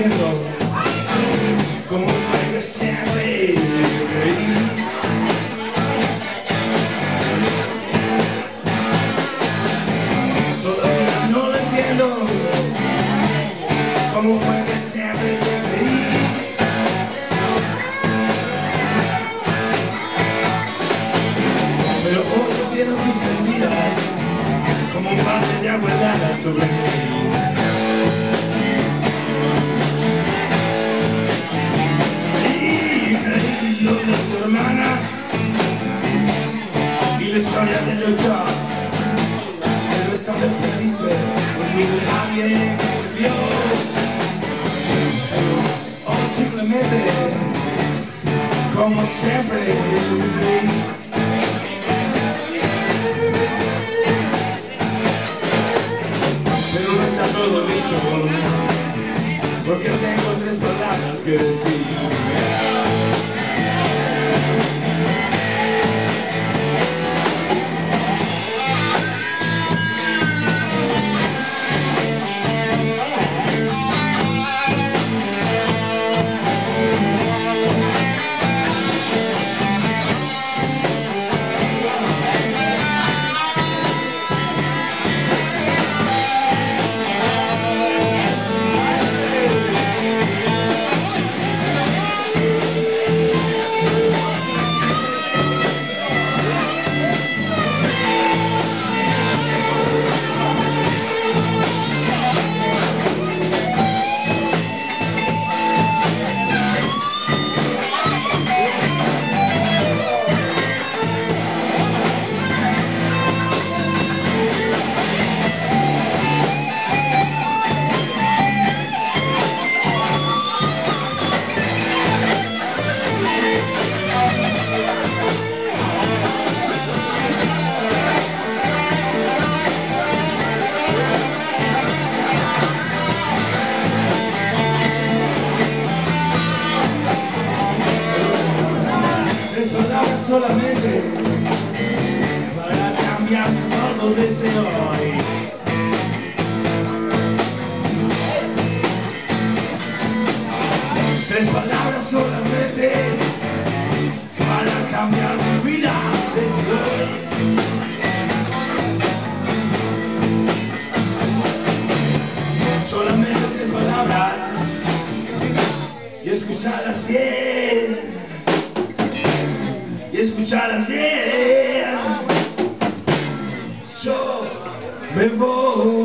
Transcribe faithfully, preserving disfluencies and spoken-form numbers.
entiendo cómo fue que siempre reí. Todavía no lo entiendo cómo fue que siempre reí. Pero hoy vieron tus mentiras como un bate de agua helada sobre mí. Y creí lo de tu hermana y la historia del doctor. Pero esta vez perdiste porque nadie me vio. O simplemente, como siempre, creí. Pero no está todo dicho, porque tengo tres palabras que decir. Solamente para cambiar todo desde hoy. Tres palabras solamente para cambiar mi vida desde hoy. Solamente tres palabras y escucharlas bien. Y escucharlas bien. Yo me voy.